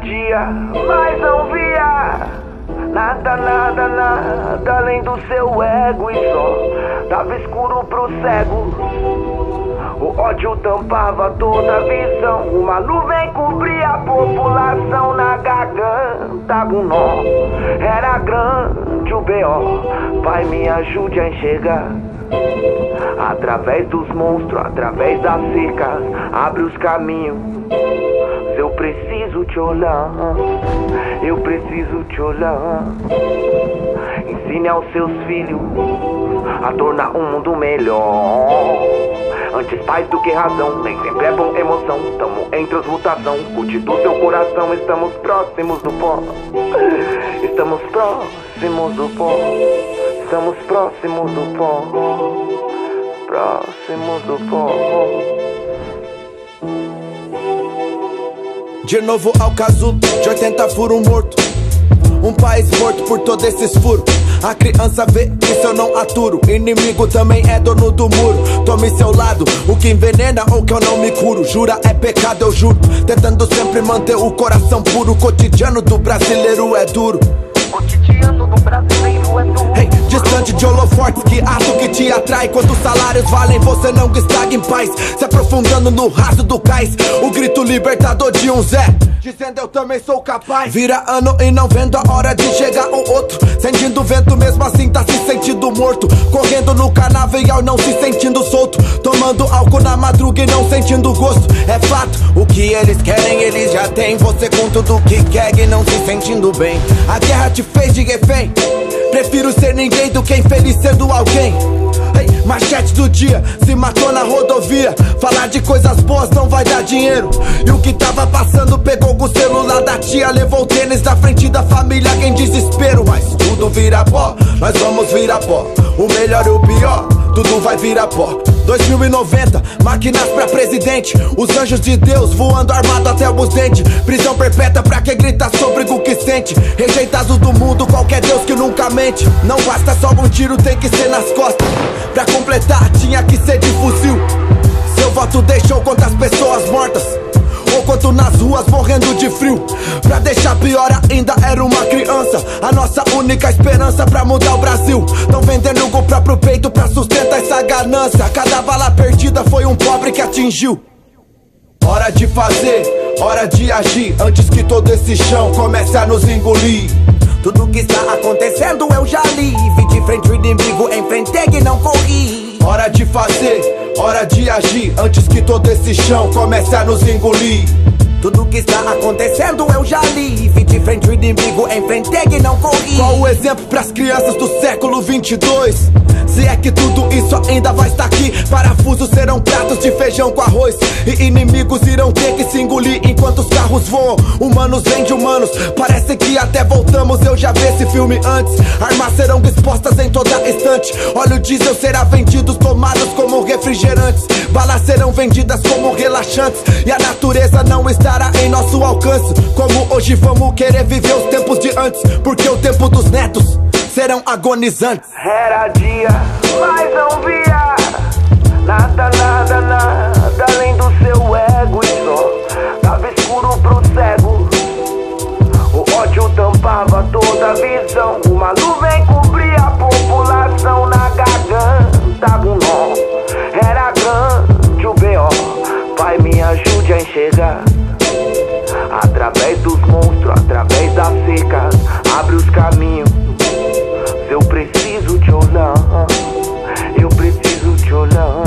dia, mas não via nada, nada, nada além do seu ego. E só tava escuro pro cego. O ódio tampava toda a visão. Uma nuvem cobria a população. Na garganta um nó, era grande o B.O. Pai, me ajude a enxergar. Através dos monstros, através das secas, abre os caminhos. Eu preciso te olhar, eu preciso te olhar. Ensine aos seus filhos a tornar um mundo melhor. Antes paz do que razão, nem sempre é bom emoção. Tamo em transmutação, cuide do seu coração. Estamos próximos do pó, estamos próximos do pó. Estamos próximos do pó, próximos do pó. De novo ao casulo, de 80 furos morto. Um país morto por todos esses furos. A criança vê isso, eu não aturo. Inimigo também é dono do muro. Tome seu lado, o que envenena ou que eu não me curo. Jura é pecado, eu juro. Tentando sempre manter o coração puro. O cotidiano do brasileiro é duro. Cotidiano do brasileiro é duro. Hey, distante de holofortes que aço que te atrai. Quantos salários valem, você não estague em paz. Se aprofundando no raso do cais. O grito libertador de um Zé, dizendo eu também sou capaz. Vira ano e não vendo a hora de chegar o outro. Sentindo o vento mesmo assim tá se sentindo morto. Correndo no canavial não se sentindo solto. Tomando álcool na madruga e não sentindo gosto. É fato, o que eles querem eles já têm. Você com tudo que quer e não se sentindo bem. A guerra te fez de refém. Prefiro ser ninguém do que infeliz sendo alguém. Hey, machete do dia, se matou na rodovia. Falar de coisas boas não vai dar dinheiro. E o que tava passando pegou o celular da tia. Levou o tênis da frente da família em desespero. Mas tudo vira pó, nós vamos virar pó. O melhor e o pior, tudo vai virar pó. 2090, máquinas pra presidente. Os anjos de Deus voando armado até os dentes. Prisão perpétua pra quem grita sobre o que sente. Rejeitados do mundo, qualquer Deus que nunca mente. Não basta só um tiro, tem que ser nas costas. Pra completar, tinha que ser de fuzil. Seu voto deixou quantas pessoas mortas, ou quanto nas ruas morrendo de frio. Pra deixar pior ainda, era uma criança. A nossa única esperança pra mudar o Brasil. Tão vendendo o próprio peito pra sustentar essa ganância. Cada bala perdida foi um pobre que atingiu. Hora de fazer, hora de agir, antes que todo esse chão comece a nos engolir. Tudo que está acontecendo eu já li. Vi de frente o inimigo, enfrentei e não corri. Hora de fazer, hora de agir, antes que todo esse chão comece a nos engolir. Tudo que está acontecendo eu já li. Vi de frente o inimigo, enfrentei e não corri. Qual o exemplo pras crianças do século 22? Se é que tudo isso ainda vai estar aqui. Parafusos serão pratos de feijão com arroz. E inimigos irão ter que se engolir enquanto os carros voam. Humanos vêm de humanos, parece que até voltamos. Eu já vi esse filme antes. Armas serão expostas em toda estante. Óleo diesel será vendido tomados como refrigerantes. Balas serão vendidas como relaxantes. E a natureza não estará em nosso alcance. Como hoje vamos querer viver os tempos de antes. Porque o tempo dos netos serão agonizantes. Era dia, mas não via nada, nada, nada além do seu ego. E só tava escuro pro cego. O ódio tampava toda a visão. Uma nuvem cobria a população. Na garganta um nó, era grande o B.O. Pai, me ajude a enxergar. Através dos monstros, através das secas, abre os caminhos. Eu preciso te olhar, eu preciso te olhar.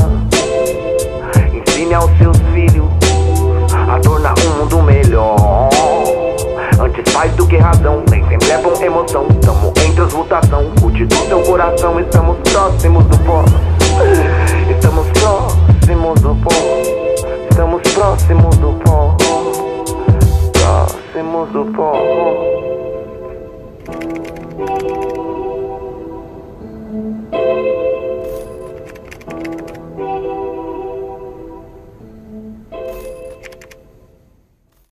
Ensine aos seus filhos a tornar um mundo melhor. Antes paz do que razão, nem sempre é bom emoção. Tamo em transmutação, cuide do seu coração. Estamos próximos do pó, estamos próximos do pó. Estamos próximos do pó, próximos do pó.